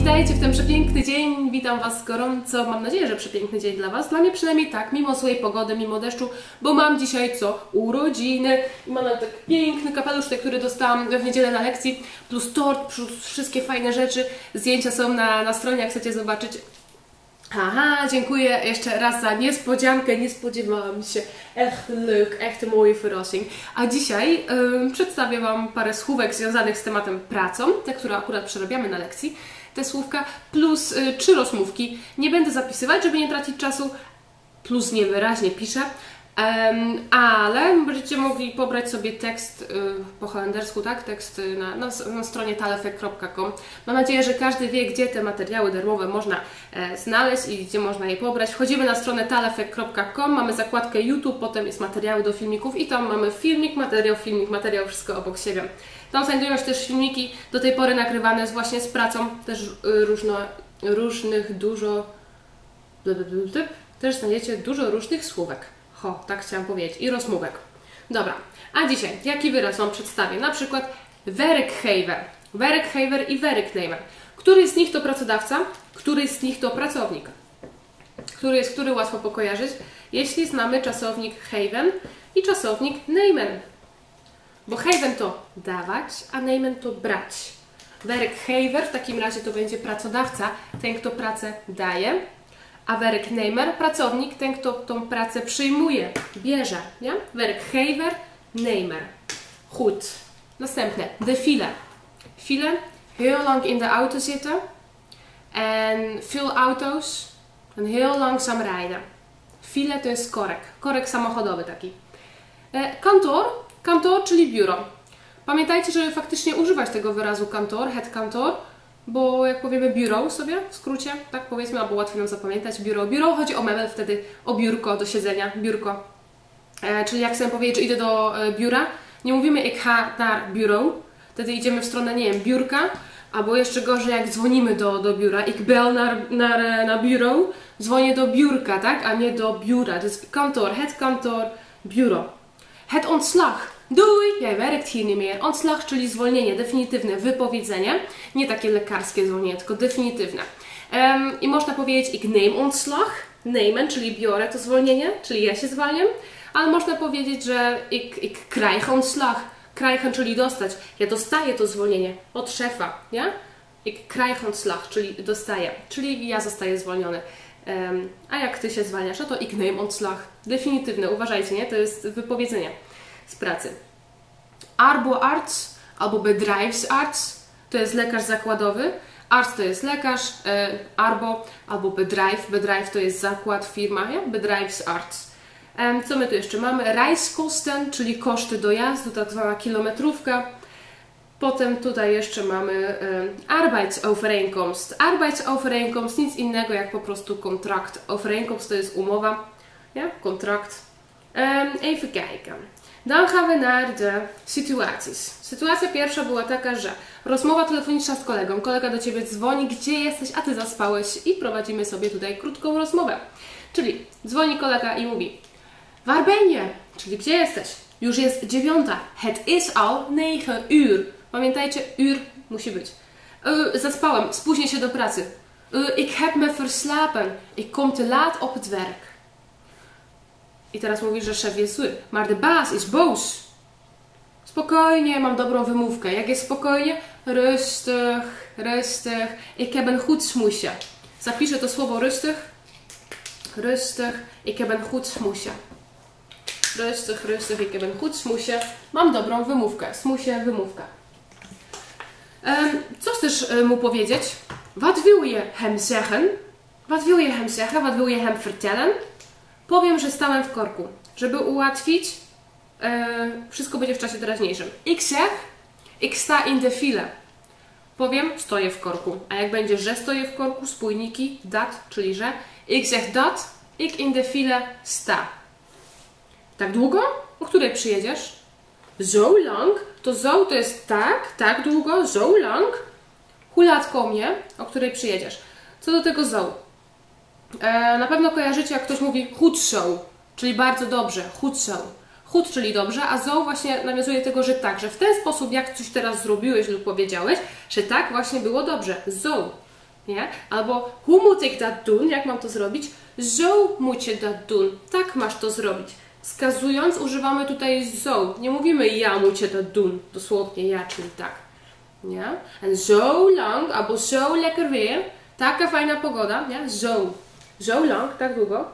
Witajcie w ten przepiękny dzień, witam Was gorąco, mam nadzieję, że przepiękny dzień dla Was, dla mnie przynajmniej tak, mimo złej pogody, mimo deszczu, bo mam dzisiaj urodziny i mam tak piękny kapelusz, który dostałam w niedzielę na lekcji, plus tort, plus wszystkie fajne rzeczy, zdjęcia są na stronie, jak chcecie zobaczyć. Aha, dziękuję jeszcze raz za niespodziankę, nie spodziewałam się. Echt leuk, echt mooie verrassing. A dzisiaj przedstawię Wam parę słówek związanych z tematem pracą, te, które akurat przerabiamy na lekcji, te słówka, plus 3 rozmówki. Nie będę zapisywać, żeby nie tracić czasu, plus niewyraźnie piszę, ale będziecie mogli pobrać sobie tekst po holendersku, tak? Tekst na stronie talefek.com. Mam nadzieję, że każdy wie, gdzie te materiały darmowe można znaleźć i gdzie można je pobrać. Wchodzimy na stronę talefek.com, mamy zakładkę YouTube, potem jest materiały do filmików i tam mamy filmik, materiał, wszystko obok siebie. Tam znajdują się też filmiki do tej pory nagrywane właśnie z pracą, też też znajdziecie dużo różnych słówek. Tak chciałam powiedzieć. I rozmówek. Dobra, a dzisiaj jaki wyraz Wam przedstawię? Na przykład werkgever. Werkgever i werknemer. Który z nich to pracodawca? Który z nich to pracownik? Który łatwo pokojarzyć? Jeśli znamy czasownik geven i czasownik nemen. Bo geven to dawać, a nemen to brać. Werkgever w takim razie to będzie pracodawca, ten kto pracę daje. A werknemer, pracownik, ten kto tą pracę przyjmuje, bierze. Ja? Werkgever, nemer. Goed. Następne. De file. File. Heel lang in de auto zitten. En veel auto's. En heel langzaam rijden. File to jest korek. Korek samochodowy taki. Kantoor. Kantoor, czyli biuro. Pamiętajcie, żeby faktycznie używać tego wyrazu kantoor, het kantoor. Bo jak powiemy bureau sobie, w skrócie, tak powiedzmy, albo łatwiej nam zapamiętać, bureau. Bureau chodzi o mebel, wtedy o biurko do siedzenia, biurko. Czyli jak chcę powiedzieć, że idę do biura, nie mówimy ik ga naar bureau, wtedy idziemy w stronę, nie wiem, biurka, albo jeszcze gorzej jak dzwonimy do biura, ik bel naar bureau, dzwonię do biurka, tak, a nie do biura. To jest kantoor, het kantoor, bureau. Het ontslag. Doei, jij werkt hier niet meer. Ontslag, czyli zwolnienie, definitywne, wypowiedzenie. Nie takie lekarskie zwolnienie, tylko definitywne. I można powiedzieć ik neem ontslag, nemen, czyli biorę to zwolnienie, czyli ja się zwalniam. Ale można powiedzieć, że ik krijg ontslag. Krijgen, czyli dostać. Ja dostaję to zwolnienie od szefa, ja? Ik krijg ontslag, czyli dostaję, czyli ja zostaję zwolniony. A jak Ty się zwalniasz, no to ik neem ontslag. Definitywne, uważajcie, nie? To jest wypowiedzenie z pracy. Arboarts albo bedrijfsarts to jest lekarz zakładowy. Arts to jest lekarz, arbo albo bedrijf. Bedrijf to jest zakład, firma, ja? Bedrijfsarts. Co my tu jeszcze mamy? Reiskosten, czyli koszty dojazdu, tak zwana kilometrówka. Potem tutaj jeszcze mamy arbeidsovereenkomst. Arbeidsovereenkomst, nic innego jak po prostu kontrakt. Overeenkomst to jest umowa, ja? Kontrakt. Even kijken. Dan gaan we naar de situaties. Sytuacja pierwsza była taka, że rozmowa telefoniczna z kolegą. Kolega do Ciebie dzwoni, gdzie jesteś, a Ty zaspałeś i prowadzimy sobie tutaj krótką rozmowę. Czyli dzwoni kolega i mówi waar ben je? Czyli gdzie jesteś? Już jest 9. Het is al 9 uur. Pamiętajcie, uur musi być. Zaspałem, spóźnię się do pracy. Ik heb me verslapen. Ik kom te laat op het werk. I teraz mówisz, że szef jest zły. Maar de baas is boos. Spokojnie, mam dobrą wymówkę. Jak jest spokojnie? Rustig, rustig. Ik heb een goed smoesje. Zapiszę to słowo rustig. Rustig. Ik heb een goed smoesje. Rustig, rustig. Ik heb een goed smoesje. Mam dobrą wymówkę. Smoesje, wymówka. Co chcesz mu powiedzieć? Wat wil je hem zeggen? Wat wil je hem zeggen? Wat wil je hem vertellen? Powiem, że stałem w korku. Żeby ułatwić, wszystko będzie w czasie teraźniejszym. Ik zeg, ik sta in de file. Powiem, stoję w korku. A jak będzie, że stoję w korku, spójniki, dat, czyli że. Ik zeg dat, ik in de file sta. Tak długo? O której przyjedziesz? Zo lang? To zo to jest tak długo, zo lang. Hoe laat kom je? O której przyjedziesz? Co do tego zo? Na pewno kojarzycie, jak ktoś mówi goed zo, czyli bardzo dobrze, goed zo. Goed, czyli dobrze, a zo właśnie nawiązuje do tego, że tak, że w ten sposób, jak coś teraz zrobiłeś lub powiedziałeś, że tak właśnie było dobrze. Zo. Nie? Albo hoe moet ik dat doen? Jak mam to zrobić? Zo moet je dat doen. Tak masz to zrobić. Wskazując używamy tutaj zo. Nie mówimy ja moet je dat doen. Dosłownie ja, czyli tak. Nie? En zo lang, albo zo lekker weer. Taka fajna pogoda. Nie? Zo. Zo lang, tak długo.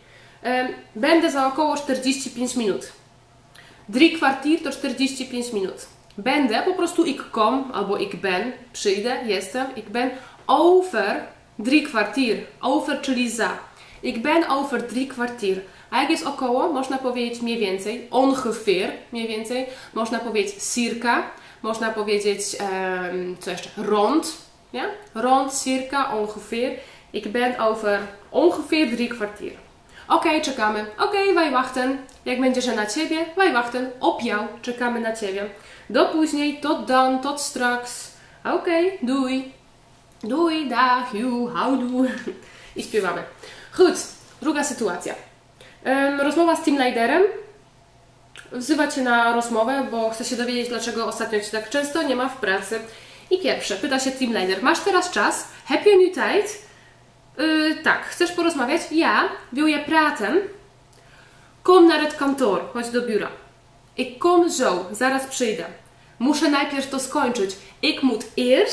Będę za około 45 minut. 3 kwartier to 45 minut. Będę, po prostu ik kom, albo ik ben, przyjdę, jestem, ik ben over 3 kwartier. Over, czyli za. Ik ben over 3 kwartier. A jak jest około, można powiedzieć mniej więcej, ongeveer, mniej więcej, można powiedzieć circa, można powiedzieć, co jeszcze, rond, ja? Rond, circa, ongeveer. Ik ben over ongeveer 3 kwartier. Oké, czekamy. Oké, wij wachten. Jak będzie, że na Ciebie, wij wachten. Op jou, czekamy na Ciebie. Do później, tot dan, tot straks. Oké, doei. Doei, dag, ju, houdoe. I śpiewamy. Goed, druga sytuacja. Rozmowa z teamleaderem. Wzywa Cię na rozmowę, bo chce się dowiedzieć, dlaczego ostatnio Cię tak często nie ma w pracy. I pierwsze, pyta się teamleader. Masz teraz czas? Heb je nu tijd? Tak, chcesz porozmawiać? Ja, wil je praten? Kom naar het kantoor, chodź do biura. Ik kom zo, zaraz przyjdę. Muszę najpierw to skończyć. Ik moet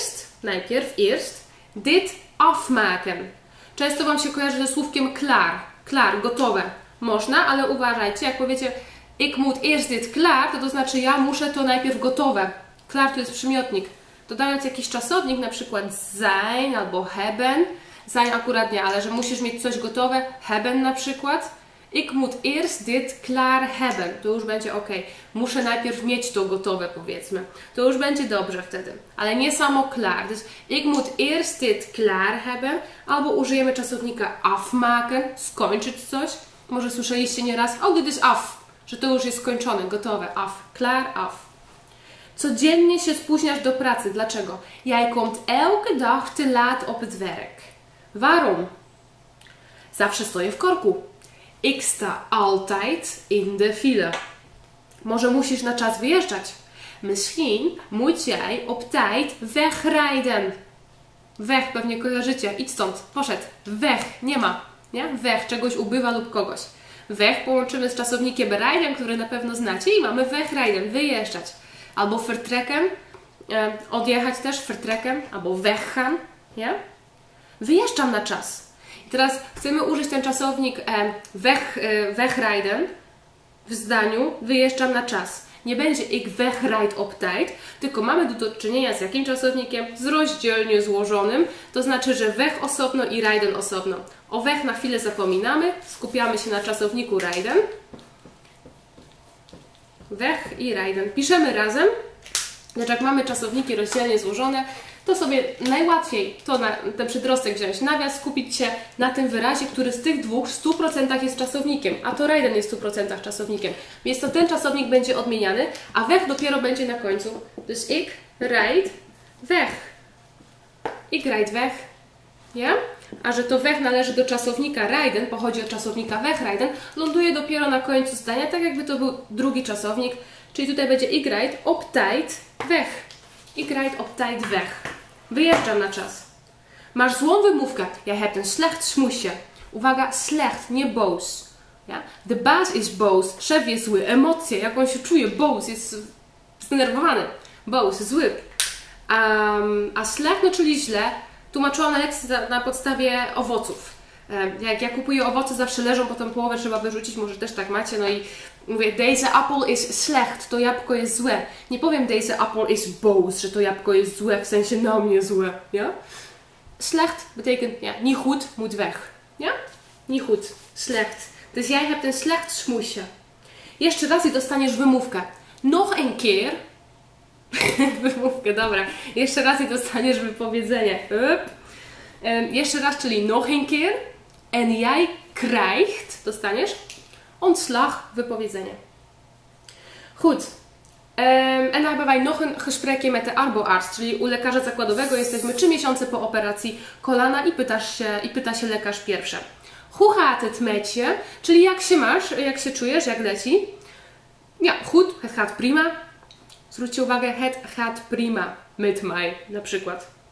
eerst, dit afmaken. Często Wam się kojarzy ze słówkiem klaar. Klaar, gotowe. Można, ale uważajcie, jak powiecie ik moet eerst dit klaar, to znaczy ja muszę to najpierw gotowe. Klaar to jest przymiotnik. Dodając jakiś czasownik, na przykład zijn albo hebben, zijn akurat nie, ale że musisz mieć coś gotowe, hebben na przykład. Ik moet eerst dit klaar hebben. To już będzie ok. Muszę najpierw mieć to gotowe, powiedzmy. To już będzie dobrze wtedy. Ale nie samo klaar. Dus ik moet eerst dit klaar hebben. Albo użyjemy czasownika afmaken, skończyć coś. Może słyszeliście nieraz, oh, dit is af. Że to już jest skończone, gotowe. Af. Klaar, af. Codziennie się spóźniasz do pracy. Dlaczego? Jij komt elke dag te laat op het werk. Waarom? Zawsze stoję w korku. Ik sta altijd in de file. Może musisz na czas wyjeżdżać. Misschien moet jij op tijd wegrijden. Weg, pewnie kojarzycie. Idź stąd, poszedł. Weg, nie ma. Nie? Weg, czegoś ubywa lub kogoś. Weg połączymy z czasownikiem rijden, który na pewno znacie i mamy wegrijden, wyjeżdżać. Albo vertrekken, odjechać też, vertrekken, albo weggaan. Nie? Wyjeżdżam na czas. I teraz chcemy użyć ten czasownik wegrijden w zdaniu wyjeżdżam na czas. Nie będzie ik wegrijd op tijd, tylko mamy do czynienia z jakim czasownikiem? Z rozdzielnie złożonym, to znaczy, że weg osobno i rijden osobno. O weg na chwilę zapominamy, skupiamy się na czasowniku rijden. Weg i rijden. Piszemy razem, lecz jak mamy czasowniki rozdzielnie złożone, to sobie najłatwiej to na ten przedrostek wziąć nawias, skupić się na tym wyrazie, który z tych dwóch w 100% jest czasownikiem, a to rijden jest w 100% czasownikiem. Więc to ten czasownik będzie odmieniany, a weg dopiero będzie na końcu. Dus ik rijd weg. Ik rijd weg. Ja? A że to weg należy do czasownika rijden, pochodzi od czasownika wegrijden, ląduje dopiero na końcu zdania, tak jakby to był drugi czasownik, czyli tutaj będzie ik rijd op tijd weg. Ik rijd op tijd weg. Wyjeżdżam na czas. Masz złą wymówkę. Jij hebt een slecht smoesje. Uwaga, slecht, nie boos. Ja? De baas is boos. Szef jest zły. Emocje, jak on się czuje, boos, jest zdenerwowany. Boos, zły. A slecht, no czyli źle, tłumaczyłam na lekcji na podstawie owoców. Jak ja kupuję owoce, zawsze leżą, potem połowę trzeba wyrzucić, może też tak macie, no i mówię, deze appel is slecht, to jabłko jest złe. Nie powiem, deze appel is boos, że to jabłko jest złe, w sensie na mnie złe, ja? Slecht betekent, ja, niet goed, moet weg, ja? Niet goed, slecht. Dus jij hebt een slecht smoesje. Jeszcze raz i dostaniesz wymówkę. Nog een keer. Wymówkę, dobra. Jeszcze raz i dostaniesz wypowiedzenie. Jeszcze raz, czyli nog een keer. En jij krijgt, dostaniesz, ontslag, wypowiedzenie. Goed. En dan hebben wij nog een gesprekje met de arboarts, czyli u lekarza zakładowego jesteśmy 3 miesiące po operacji kolana i pyta się lekarz pierwsze. Hoe gaat het met je? Czyli jak się masz, jak się czujesz, jak leci? Ja, goed, het gaat prima. Zwróćcie uwagę, het gaat prima met mij, na przykład.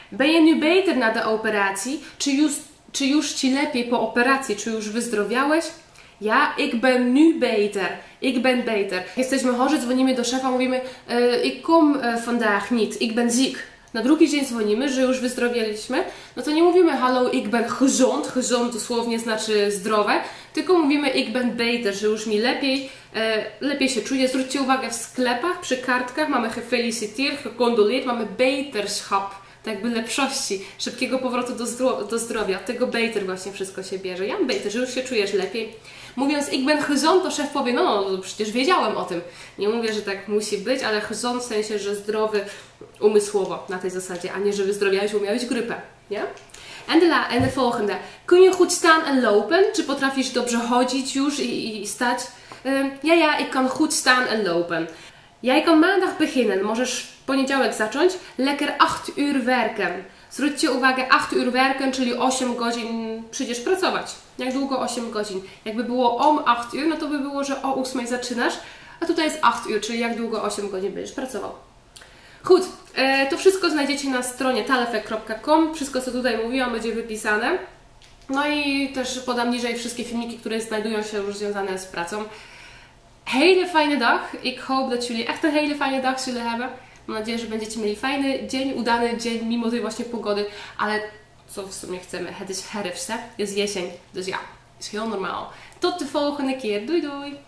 Ben je nu beter na de operatie? Czy już Ci lepiej po operacji? Czy już wyzdrowiałeś? Ja, ik ben nu beter. Ik ben beter. Jesteśmy chorzy, dzwonimy do szefa, mówimy ik kom vandaag niet, ik ben ziek. Na drugi dzień dzwonimy, że już wyzdrowieliśmy, no to nie mówimy hallo, ik ben gezond, gezond dosłownie znaczy zdrowe, tylko mówimy ik ben beter, że już mi lepiej się czuję. Zwróćcie uwagę, w sklepach, przy kartkach mamy gefeliciteerd, gecondoleerd, mamy beterschap, tak jakby lepszości, szybkiego powrotu do zdrowia. Od tego beter właśnie wszystko się bierze. Ja beter, że już się czujesz lepiej. Mówiąc ik ben gezond, to szef powie, no przecież wiedziałem o tym. Nie mówię, że tak musi być, ale gezond w sensie, że zdrowy umysłowo na tej zasadzie, a nie, że wyzdrowiałeś, bo miałeś grypę, nie? En de volgende. Kun je goed staan en lopen? Czy potrafisz dobrze chodzić już i stać? Ja, ik kan goed staan en lopen. Jij kan maandag beginnen. Możesz w poniedziałek zacząć. Lekker 8 uur werken. Zwróćcie uwagę, 8 uur werken, czyli 8 godzin przyjdziesz pracować. Jak długo? 8 godzin. Jakby było om 8 uur, no to by było, że o 8 zaczynasz, a tutaj jest 8 uur, czyli jak długo 8 godzin będziesz pracował. Goed, to wszystko znajdziecie na stronie talefek.com. Wszystko, co tutaj mówiłam, będzie wypisane. No i też podam niżej wszystkie filmiki, które znajdują się już związane z pracą. Hele fijne dag. Ik hoop dat jullie echt een hele fijne dag zullen hebben. Mam nadzieję, że będziecie mieli fajny dzień, udany dzień, mimo tej właśnie pogody, ale co w sumie chcemy? Het is herfst, hè? Jest jesień, dus ja, is heel normaal. Tot de volgende keer. Doei doei!